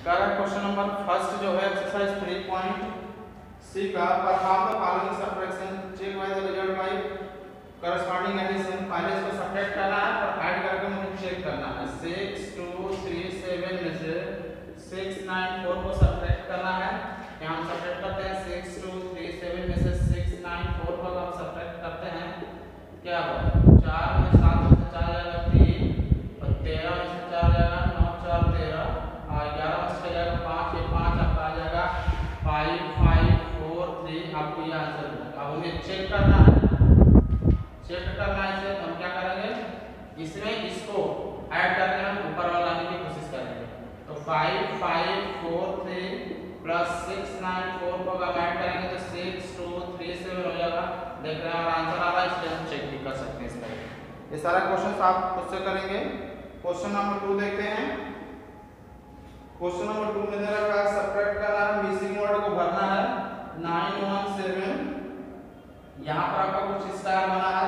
Correct question number first जो है exercise 3.C का perform the following subtraction check by the result by corresponding addition. पहले इसको subtract करना है और ऐड करके मुझे चेक करना है। 6 2 3 7 में से 6 9 4 को सब्ट्रैक्ट करना है। यहाँ हम सब्ट्रैक्ट करते हैं 6 2 3 7 में से 6 9 4 को हम सब्ट्रैक्ट करते हैं, क्या होगा 4 में 7 में से 4 जाएगा 3 और 13 में से 4 जाएगा 9 4 13 और 11 में से जाएगा 5 ये 5 आपका आ जाएगा 5 5 4 3 आपको ये आंसर मिलेगा। अब हमें चेक करना है, चेक करना है इसे तो हम क्या करेंगे इसमें इसको ऐड करके हम ऊपर वाला लाने की कोशिश करेंगे। तो 5 5 4 3 प्लस 6 9 4 को अगर ऐड करेंगे तो 6 2 3 7 हो जाएगा। देख रहे हैं और आंसर आ रहा है, इसलिए हम चेक भी कर सकते हैं इसमें। ये सारा क्वेश्चन आप खुद से करेंगे। क्वेश्चन नंबर 2 देखते हैं। क्वेश्चन नंबर 2 में दे रखा है सब्ट्रैक्ट करना है, मिसिंग वर्ड को भरना है 917। यहाँ पर आपका कुछ स्टार बना है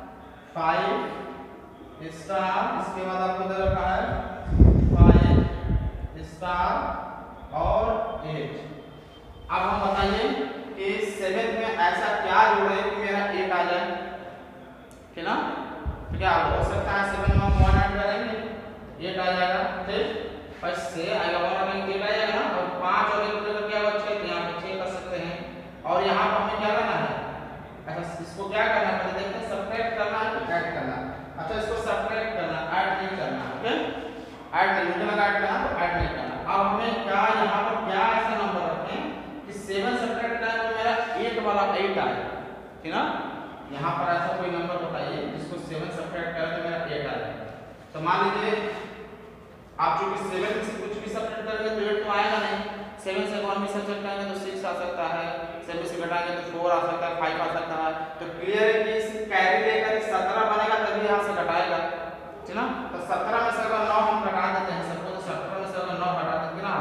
5 स्टार, इसके बाद आपको दे रखा है 5 स्टार और 8। अब हम बताइए कि 7 में ऐसा क्या जोड़े कि मेरा 8 आ जाए, ठीक ना। तो क्या हो सकता है 7 में हम 1 ऐड करेंगे 8 आ जाएगा, ठीक। फर्स्ट से आएगा 1 और 8 आ जाएगा ना, और 5 और 1 को क्या होगा 6, यहाँ पे 6 कर सकते हैं। और यहाँ पर हमें क्या करना है, अच्छा इसको क्या करना है पहले देखते हैं, सब्ट्रैक्ट करना है कि ऐड करना है। अच्छा इसको सब्ट्रैक्ट करना, ऐड नहीं करना, ओके। ऐड नहीं, मुझे लगा ऐड करना तो ऐड नहीं करना। अब हमें क्या यहाँ पर क्या ऐसा नंबर रखें कि 7 सब्ट्रैक्ट करें तो मेरा 8 वाला 8 आए, ठीक ना। यहाँ पर ऐसा कोई नंबर बताइए जिसको 7 सब्ट्रैक्ट करें तो मेरा 8 आ जाए। तो मान लीजिए आप जो कि 7 में से कुछ भी सब्ट्रैक्ट करेंगे तो 8 तो आएगा नहीं। 7 से 1 भी सब्ट्रैक्ट करेंगे तो 6 आ सकता है, 7 से घटाएंगे तो 4 आ सकता है, 5 आ सकता है। तो क्लियर है कि इस कैरी लेकर 17 बनेगा तभी यहाँ से घटाएगा, ठीक ना। तो 17 में से अगर 9 हम घटा देते हैं, सबको तो 17 में से अगर 9 घटा देंगे ना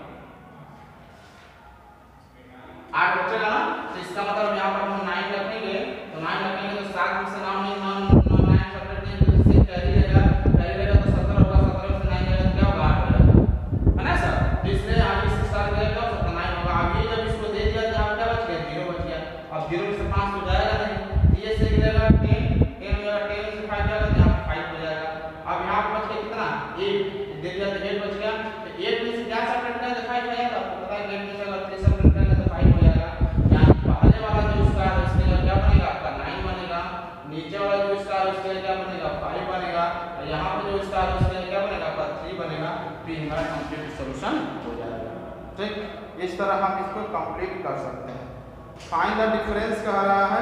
8 बचेगा ना। तो इसका मतलब यहाँ पर हम 9 रखेंगे, तो 9 रखेंगे तो 7 में से 9 नहीं 9 9 सब्ट्रैक्ट नहीं तो इससे कैरी लेगा तो 17 होगा, 17 में से 9 जाएगा तो क्या होगा 8 हो जाएगा, है ना सर। तो इसलिए आगे से स्टार्ट करेगा तो 9 होगा। आगे जब इसको दे दिया तो यहाँ क्या बच गया 0 बच गया। अब 0 में से 5 हो जाएगा नहीं, ये से मिलेगा 10 10 में 10 में से 5 जाएगा तो यहाँ 5 हो जाएगा। अब यहाँ पर बच गया कितना 8 दे दिया तो 8 बच गया। तो 8 में से क्या सब्ट्रैक्ट करें तो 5 हो जाएगा। आपको पता है 8 में से अगर 3 सब्ट्रैक्ट करेंगे तो 5 हो जाएगा। यहाँ पहले वाला जो स्टार है इसके लिए क्या बनेगा आपका 9 बनेगा, नीचे वाला जो स्टार है उसके लिए क्या बनेगा 5 बनेगा, और यहाँ पे जो स्टार है उसके लिए क्या बनेगा आपका 3 बनेगा। तो ये हमारा कंप्लीट सॉल्यूशन हो जाएगा, ठीक। इस तरह हम इसको कंप्लीट कर सकते हैं। फाइंड द डिफरेंस कह रहा है,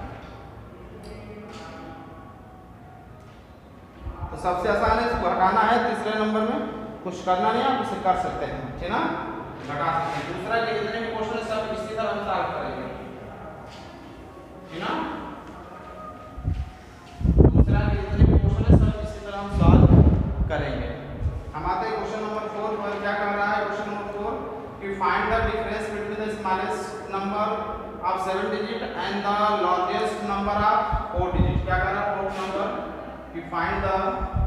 तो सबसे आसान है इसको हटाना है। तीसरे नंबर में कुछ करना नहीं, आप इसे कर सकते हैं, ठीक ना, घटा सकते हैं। दूसरा के जितने भी क्वेश्चन है सब इसी तरह हम सॉल्व करेंगे, ठीक ना। दूसरा के जितने भी क्वेश्चन है सब इसी तरह हम सॉल्व करेंगे। हम आते हैं क्वेश्चन नंबर 4 पर। क्या कर रहा है क्वेश्चन नंबर 4 कि find the difference between the smallest number of 7 digit and the largest number of 4 digit. क्या कर रहा है फोर्थ नंबर कि find the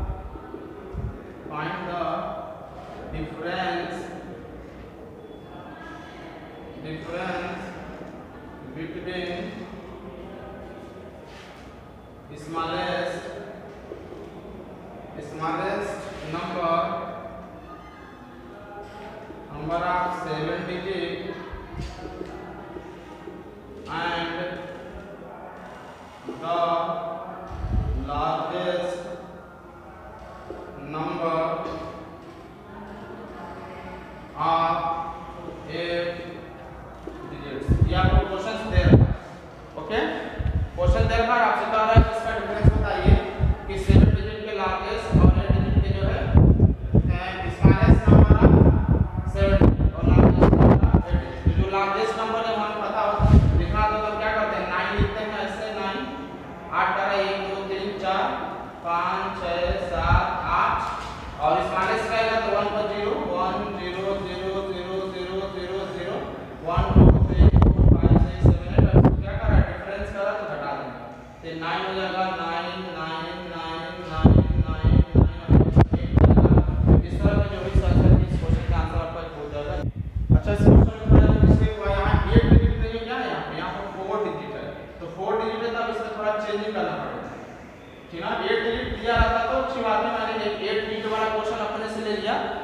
difference between smallest number of 7 digit and the largest number of 8 digits। ये आपको question दे रहा है, okay. Question दे रहा है, आपसे कह रहा है इसका डिफरेंस बताइए कि 7 डिजिट के लार्जेस्ट और 8 डिजिट के जो है स्मॉलेस्ट नंबर ऑफ 7 डिजिट और लार्जेस्ट नंबर ऑफ 8 डिजिट। जो लार्जेस्ट नंबर है हमें पता हो लिखना तो क्या करते हैं 9 लिखते हैं, ऐसे 9 8 का 1 2 3 4 5 6 7 8 और स्मॉलेस्ट रहेगा तो 1 पर 0 1 0 0 0 0 0 0 1 2 3 4 5 6 7 8। अब क्या कर रहा है डिफरेंस कर रहा है तो घटा देंगे। तो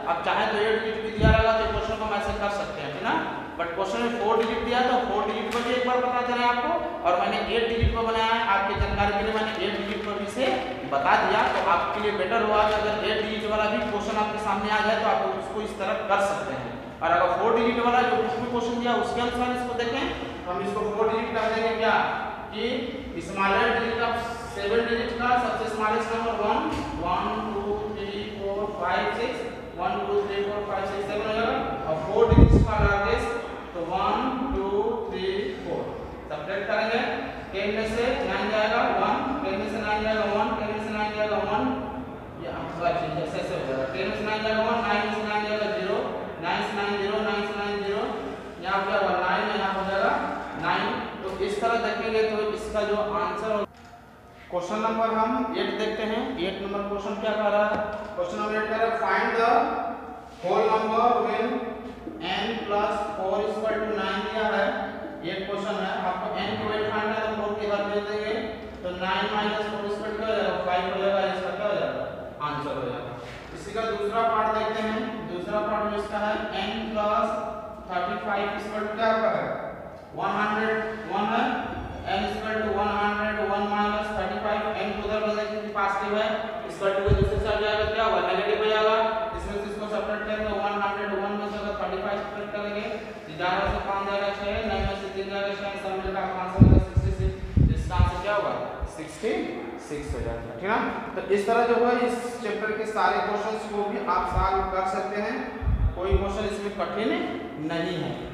अब चाहे तो 8 डिजिट भी दिया रहेगा तो क्वेश्चन को हम ऐसे कर सकते हैं, है ना। बट क्वेश्चन में 4 डिजिट दिया तो 4 डिजिट पर भी एक बार पता चले आपको, और मैंने 8 डिजिट पर बनाया है आपकी जानकारी के लिए, मैंने 8 डिजिट पर भी से बता दिया। तो आपके लिए बेटर हुआ कि अगर 8 डिजिट वाला भी क्वेश्चन आपके सामने आ जाए तो आप उसको इस तरह कर सकते हैं। और अगर 4 डिजिट वाला जो कुछ भी क्वेश्चन दिया उसके अनुसार इसको देखें तो हम इसको 4 डिजिट कर देंगे क्या कि स्मॉलेस्ट डिजिट ऑफ 7 डिजिट का सबसे स्मॉलेस्ट नंबर 1 1 2 3 4 5 6 1 2 3 4 5 6 7 हो जाएगा, और 4 डिजिट्स का लार्जेस्ट तो 1 2 3 4 सब्ट्रैक्ट करेंगे। 10 में से 9 जाएगा 1, 10 में से 9 जाएगा 1, 10 में से 9 जाएगा 1, ये आपका चीज जैसे हो जाएगा। 10 में से 9 जाएगा 1, 9 में से 9 जाएगा 0, 9 से 9 0, 9 से 9 0, यहाँ क्या होगा 9, यहाँ हो जाएगा 9। तो इस तरह देखेंगे तो इसका जो आंसर क्वेश्चन नंबर हम 8 देखते हैं। 8 नंबर क्वेश्चन क्या कह रहा है, क्वेश्चन नंबर 8 कह रहा है find the whole number when n + 4 = 9 दिया है। ये क्वेश्चन है, आपको n की वैल्यू फाइंड करना है तो 4 की हर भेज देंगे तो 9 - 4 क्या हो जाएगा 5 हो जाएगा, इसका क्या हो जाएगा आंसर हो जाएगा। इसी का दूसरा पार्ट देखते हैं। दूसरा पार्ट जो इसका है n + 35 = क्या होगा 101 है, n = 100 1 - 35, n को उधर बदल के पॉजिटिव है, इसका 2 के दूसरे साइड जाएगा क्या होगा नेगेटिव हो जाएगा। इसमें से इसको सब्ट्रैक्ट करेंगे 101 में से अगर 35 सब्ट्रैक्ट करेंगे 11 से 5 जाएगा 6, 9 में से 3 जाएगा 6, सब मिलकर आपका आंसर होगा 66। इसका आंसर क्या होगा 66 हो जाएगा, ठीक है। तो इस तरह जो है इस चैप्टर के सारे क्वेश्चंस को भी आप सॉल्व कर सकते हैं, कोई क्वेश्चन इसमें कठिन नहीं है।